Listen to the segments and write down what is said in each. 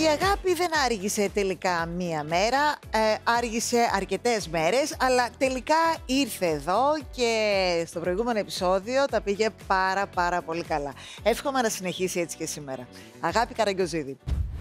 Η αγάπη δεν άργησε τελικά μία μέρα, άργησε αρκετές μέρες, αλλά τελικά ήρθε εδώ και στο προηγούμενο επεισόδιο τα πήγε πάρα πολύ καλά. Εύχομαι να συνεχίσει έτσι και σήμερα. Αγάπη Καραγκιόζηδη.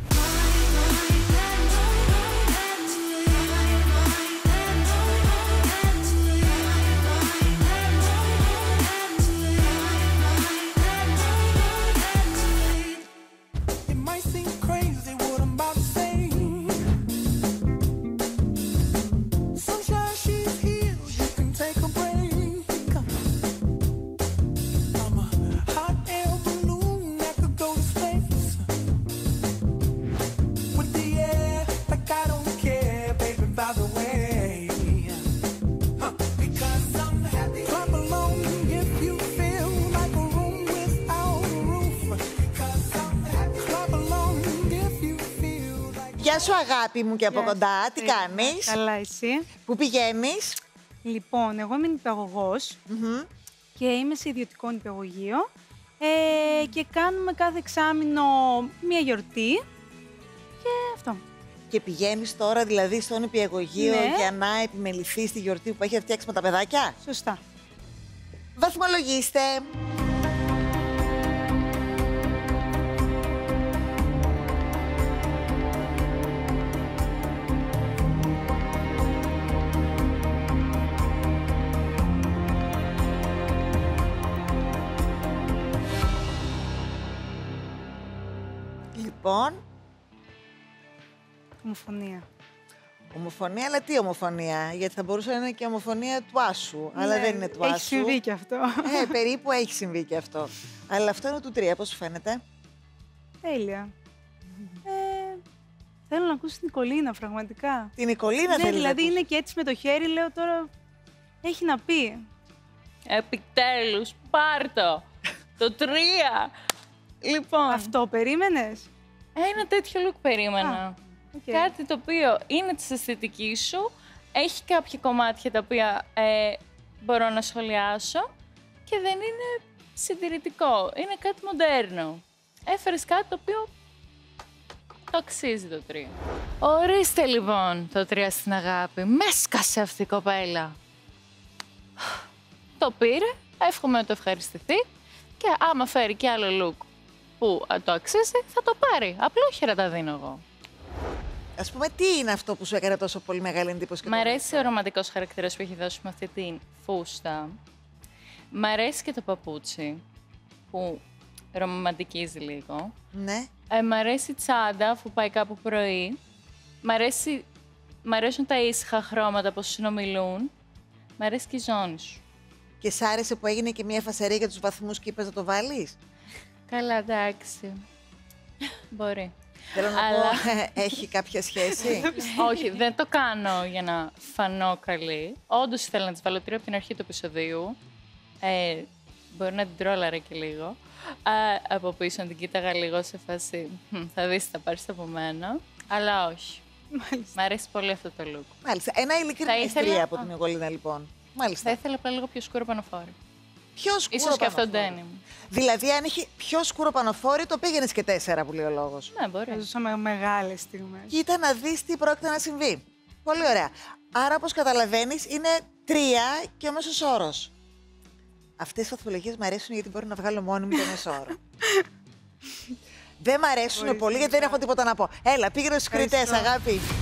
Γεια σου αγάπη μου και από κοντά, τι κάνεις? Καλά, εσύ? Πού πηγαίνεις? Λοιπόν, εγώ είμαι νηπιαγωγός και είμαι σε ιδιωτικό νηπιαγωγείο και κάνουμε κάθε εξάμηνο μία γιορτή και αυτό. Και πηγαίνεις τώρα δηλαδή στο νηπιαγωγείο Ναι. για να επιμεληθείς τη γιορτή που έχει φτιάξει με τα παιδάκια? Σωστά. Βαθμολογήστε! Λοιπόν, Ομοφωνία. ομοφωνία, αλλά τι ομοφωνία? Γιατί θα μπορούσε να είναι και ομοφωνία του Άσου, αλλά δεν είναι του Άσου. Έχει συμβεί και αυτό. Περίπου έχει συμβεί και αυτό. Αλλά αυτό είναι του 3, πώς σου φαίνεται? Τέλεια. Θέλω να ακούσω την Νικολίνα, πραγματικά. Την Νικολίνα Ναι, θέλεις δηλαδή να είναι και έτσι με το χέρι, λέω τώρα, έχει να πει. Επιτέλους, πάρτο! Το 3! Λοιπόν, Αυτό περίμενες? ένα τέτοιο look περίμενα. Okay. Κάτι το οποίο είναι της αισθητικής σου, έχει κάποια κομμάτια τα οποία μπορώ να σχολιάσω και δεν είναι συντηρητικό. Είναι κάτι μοντέρνο. Έφερες κάτι το οποίο το αξίζει το 3. Ορίστε λοιπόν το 3 στην αγάπη. Με έσκασε αυτή η κοπέλα. Το πήρε, εύχομαι να το ευχαριστηθεί και άμα φέρει και άλλο look που το αξίζει, θα το πάρει. Απλόχερα τα δίνω εγώ. Ας πούμε, τι είναι αυτό που σου έκανε τόσο πολύ μεγάλη εντύπωση? Μ' αρέσει ο ρομαντικός χαρακτήρας που έχει δώσει με αυτή την φούστα. Μ' αρέσει και το παπούτσι, που ρομαντικίζει λίγο. Ναι. Μ' αρέσει η τσάντα, αφού πάει κάπου πρωί. Μ' αρέσουν τα ήσυχα χρώματα που συνομιλούν. Μ' αρέσει και η ζώνη σου. Και σ' άρεσε που έγινε και μια φασαρία για τους βαθμούς και είπες να το βάλεις? Καλά, εντάξει. Μπορεί. Θέλω να πω, έχει κάποια σχέση? Όχι, δεν το κάνω για να φανώ καλή. Όντως ήθελα να τις βάλω 3 από την αρχή του επεισοδίου. Μπορεί να την τρόλαρα και λίγο. Από πίσω να την κοίταγα λίγο σε φάση. Θα δεις, θα πάρεις από μένα. Αλλά όχι. Μάλιστα. Μ' αρέσει πολύ αυτό το look. Μάλιστα. Ένα ειλικρινές 3 από την Νικολίνα, λοιπόν. Μάλιστα. Θα ήθελα απλά λίγο πιο σκούρο πανοφόρι. Πιο σκούρο Ίσως και αυτό πανοφόρι. denim. Δηλαδή, αν έχει πιο σκούρο πανοφόρι, το πήγαινες και 4 που λέει ο λόγος. Ναι, μπορεί. Ζούσαμε μεγάλες στιγμές. Κοίτα να δεις τι πρόκειται να συμβεί. Πολύ ωραία. Άρα, όπως καταλαβαίνεις, είναι 3 και ο μέσος όρος. Αυτές οι βαθμολογίες μου αρέσουν γιατί μπορώ να βγάλω μόνη μου το μέσο όρο. Δεν μ' αρέσουν πολύ γιατί δεν έχω τίποτα να πω. Έλα, πήγαινε στους κριτές, αγάπη.